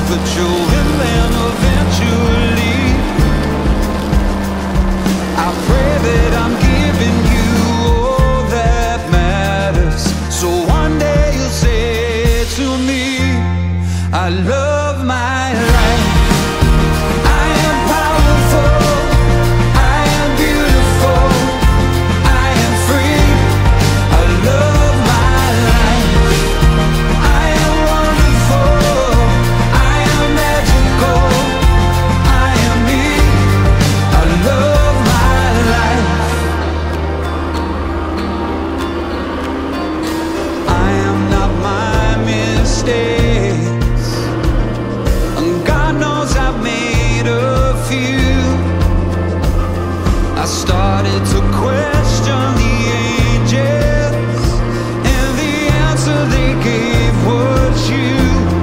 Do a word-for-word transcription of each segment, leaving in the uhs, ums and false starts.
but you will then eventually. I pray that I'm giving you all that matters, so one day you'll say to me, I love my life. I am powerful, I am beautiful, I am free. I love my life. I am wonderful, I am magical, I am me. I love my life. I am not my mistakes, and God knows I've made a few. I started to question the angels, and the answer they gave was you.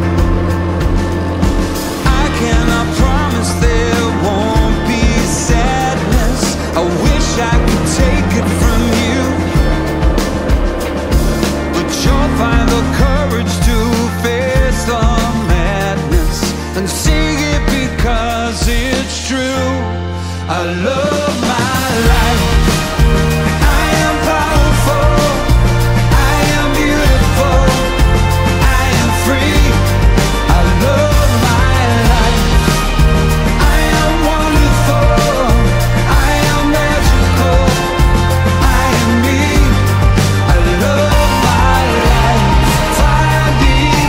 I cannot promise there won't be sadness. I wish I could take it from you, but you'll find the courage to face the madness and see it because it's true. I love my life. I am powerful, I am beautiful, I am free. I love my life. I am wonderful, I am magical, I am me. I love my life. Fire beat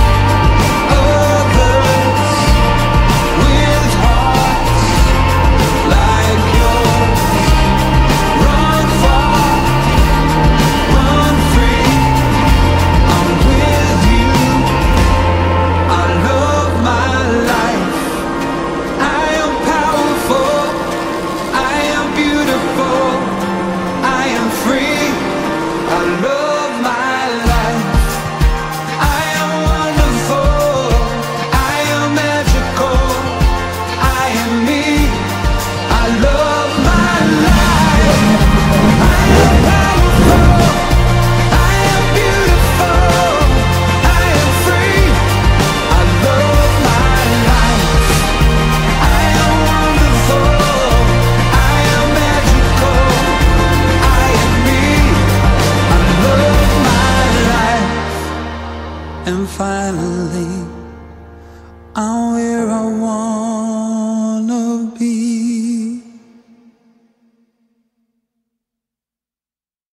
others with hearts like yours. Run far, run free. I'm with you. I love my life. I am powerful, I am beautiful, I am free. I love my life. I am wonderful, I am magical, I am me. I love my life. I am powerful, I am beautiful, I am free. I love my life. I am wonderful, I am magical, I am me. I love my life. And finally, I'm where I want